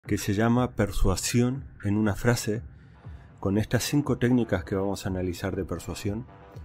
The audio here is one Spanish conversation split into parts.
que se llama Persuasión en una frase, con estas 5 técnicas que vamos a analizar de persuasión,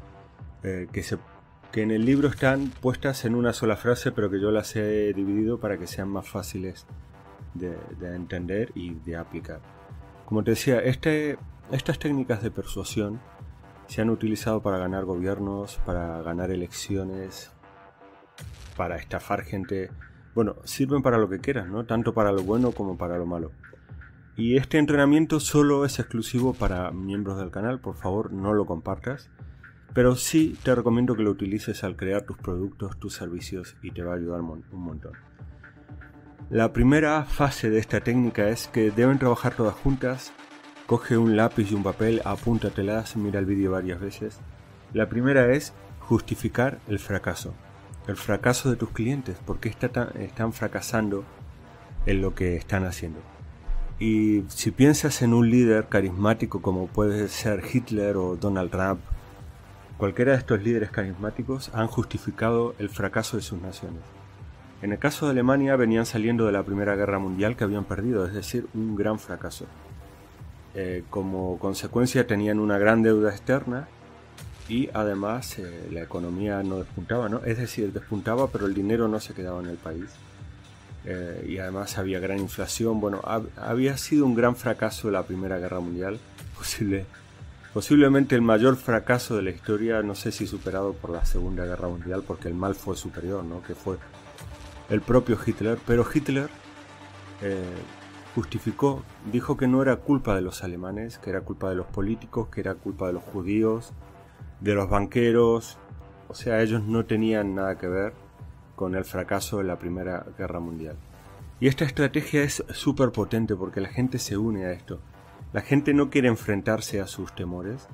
que en el libro están puestas en una sola frase, pero que yo las he dividido para que sean más fáciles de entender y de aplicar. Como te decía, estas técnicas de persuasión se han utilizado para ganar gobiernos, para ganar elecciones, para estafar gente. Bueno, sirven para lo que quieras, ¿no? Tanto para lo bueno como para lo malo. Y este entrenamiento solo es exclusivo para miembros del canal, por favor no lo compartas. Pero sí te recomiendo que lo utilices al crear tus productos, tus servicios, y te va a ayudar un montón. La primera fase de esta técnica es que deben trabajar todas juntas. Coge un lápiz y un papel, apúntatelas, mira el vídeo varias veces. La primera es justificar el fracaso de tus clientes, porque están fracasando en lo que están haciendo. Y si piensas en un líder carismático como puede ser Hitler o Donald Trump, cualquiera de estos líderes carismáticos han justificado el fracaso de sus naciones. En el caso de Alemania venían saliendo de la Primera Guerra Mundial que habían perdido, es decir, un gran fracaso. Como consecuencia tenían una gran deuda externa y además la economía no despuntaba, ¿no? Es decir, despuntaba pero el dinero no se quedaba en el país. Y además había gran inflación. Bueno, había sido un gran fracaso la Primera Guerra Mundial, posiblemente el mayor fracaso de la historia, no sé si superado por la Segunda Guerra Mundial, porque el mal fue superior, ¿no? Que fue el propio Hitler. Pero Hitler justificó, dijo que no era culpa de los alemanes, que era culpa de los políticos, que era culpa de los judíos, de los banqueros. O sea, ellos no tenían nada que ver con el fracaso de la Primera Guerra Mundial. Y esta estrategia es súper potente porque la gente se une a esto. La gente no quiere enfrentarse a sus temores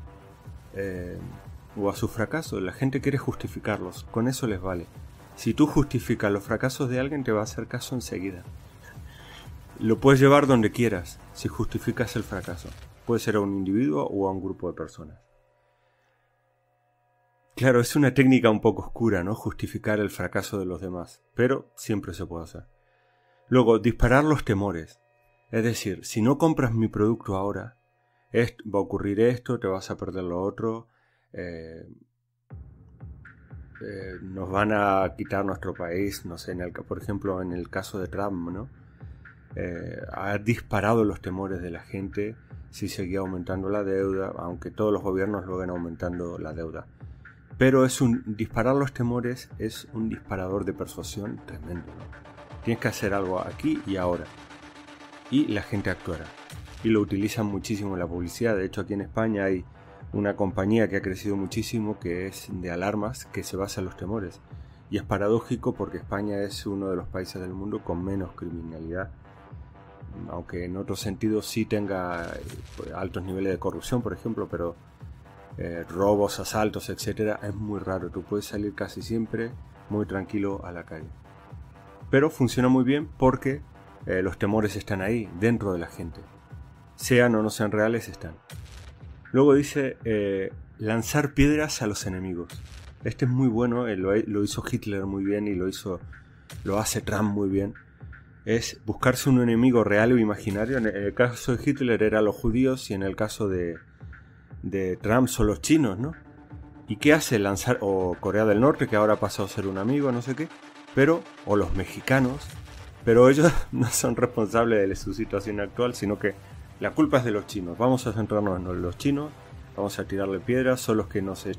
o a sus fracasos. La gente quiere justificarlos. Con eso les vale. Si tú justificas los fracasos de alguien, te va a hacer caso enseguida. Lo puedes llevar donde quieras si justificas el fracaso. Puede ser a un individuo o a un grupo de personas. Claro, es una técnica un poco oscura, ¿no? Justificar el fracaso de los demás, pero siempre se puede hacer. Luego, disparar los temores. Es decir, si no compras mi producto ahora, va a ocurrir esto, te vas a perder lo otro, nos van a quitar nuestro país, no sé, por ejemplo, en el caso de Trump, ¿no? Ha disparado los temores de la gente si seguía aumentando la deuda, aunque todos los gobiernos lo ven aumentando la deuda. Pero disparar los temores es un disparador de persuasión tremendo, ¿no? Tienes que hacer algo aquí y ahora. Y la gente actuará. Y lo utilizan muchísimo en la publicidad. De hecho, aquí en España hay una compañía que ha crecido muchísimo, que es de alarmas, que se basa en los temores. Y es paradójico porque España es uno de los países del mundo con menos criminalidad. Aunque en otros sentidos sí tenga altos niveles de corrupción, por ejemplo, pero robos, asaltos, etcétera, es muy raro. Tú puedes salir casi siempre muy tranquilo a la calle. Pero funciona muy bien porque los temores están ahí, dentro de la gente. Sean o no sean reales, están. Luego dice lanzar piedras a los enemigos. Este es muy bueno, lo hizo Hitler muy bien y lo hace Trump muy bien. Es buscarse un enemigo real o imaginario. En el caso de Hitler eran los judíos y en el caso de Trump son los chinos, ¿no? ¿Y qué hace? Lanzar, o Corea del Norte, que ahora ha pasado a ser un amigo, no sé qué, o los mexicanos, pero ellos no son responsables de su situación actual, sino que la culpa es de los chinos. Vamos a centrarnos en los chinos, vamos a tirarle piedras, son los que los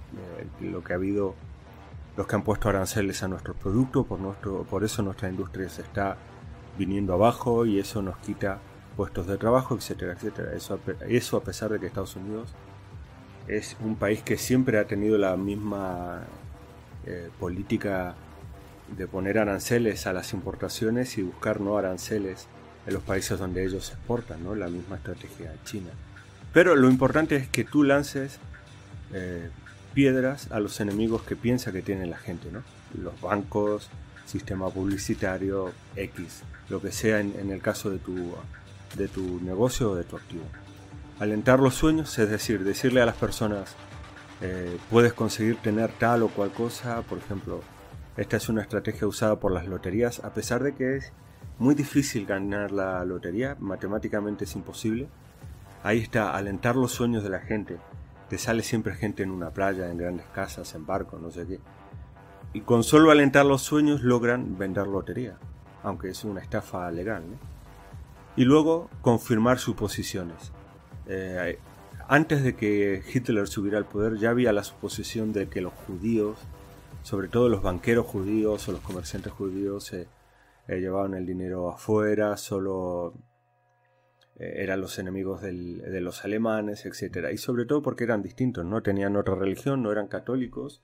que han puesto aranceles a nuestros productos, por eso nuestra industria se está viniendo abajo y eso nos quita puestos de trabajo, etcétera, etcétera. Eso a pesar de que Estados Unidos es un país que siempre ha tenido la misma política de poner aranceles a las importaciones y buscar no aranceles en los países donde ellos exportan, ¿no? La misma estrategia china. Pero lo importante es que tú lances piedras a los enemigos que piensa que tiene la gente, ¿no? Los bancos, sistema publicitario, X, lo que sea en el caso de tu negocio o de tu activo. Alentar los sueños, es decir, decirle a las personas puedes conseguir tener tal o cual cosa. Por ejemplo, esta es una estrategia usada por las loterías, a pesar de que muy difícil ganar la lotería, matemáticamente es imposible. Ahí está, alentar los sueños de la gente. Te sale siempre gente en una playa, en grandes casas, en barcos, no sé qué. Y con solo alentar los sueños logran vender lotería, aunque es una estafa legal, ¿no? Y luego confirmar suposiciones. Antes de que Hitler subiera al poder ya había la suposición de que los judíos, sobre todo los banqueros judíos o los comerciantes judíos, llevaban el dinero afuera, solo eran los enemigos de los alemanes, etc. Y sobre todo porque eran distintos, no tenían otra religión, no eran católicos,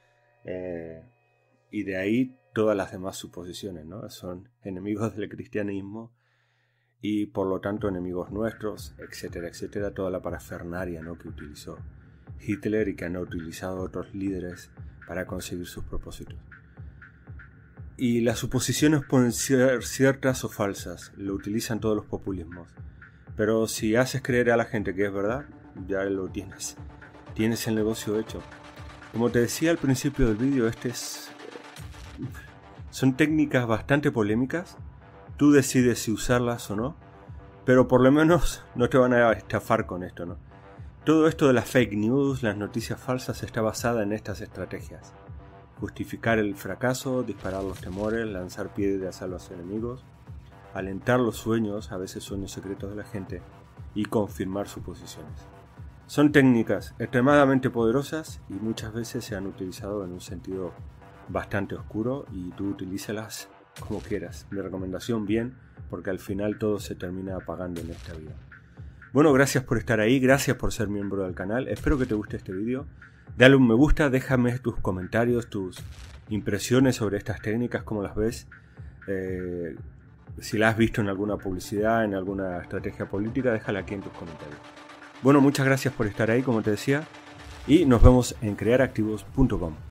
y de ahí todas las demás suposiciones, ¿no? Son enemigos del cristianismo y por lo tanto enemigos nuestros, etcétera, etcétera, toda la parafernaria, ¿no?, que utilizó Hitler y que han utilizado otros líderes para conseguir sus propósitos. Y las suposiciones pueden ser ciertas o falsas, lo utilizan todos los populismos. Pero si haces creer a la gente que es verdad, ya lo tienes. Tienes el negocio hecho. Como te decía al principio del vídeo, son técnicas bastante polémicas. Tú decides si usarlas o no, pero por lo menos no te van a estafar con esto, ¿no? Todo esto de las fake news, las noticias falsas, está basada en estas estrategias. Justificar el fracaso, disparar los temores, lanzar piedras a los enemigos, alentar los sueños, a veces sueños secretos de la gente, y confirmar suposiciones. Son técnicas extremadamente poderosas y muchas veces se han utilizado en un sentido bastante oscuro, y tú utilízalas como quieras. Mi recomendación, bien, porque al final todo se termina apagando en esta vida. Bueno, gracias por estar ahí, gracias por ser miembro del canal, espero que te guste este vídeo. Dale un me gusta, déjame tus comentarios, tus impresiones sobre estas técnicas, cómo las ves, si las has visto en alguna publicidad, en alguna estrategia política, déjala aquí en tus comentarios. Bueno, muchas gracias por estar ahí, como te decía, y nos vemos en crearactivos.com.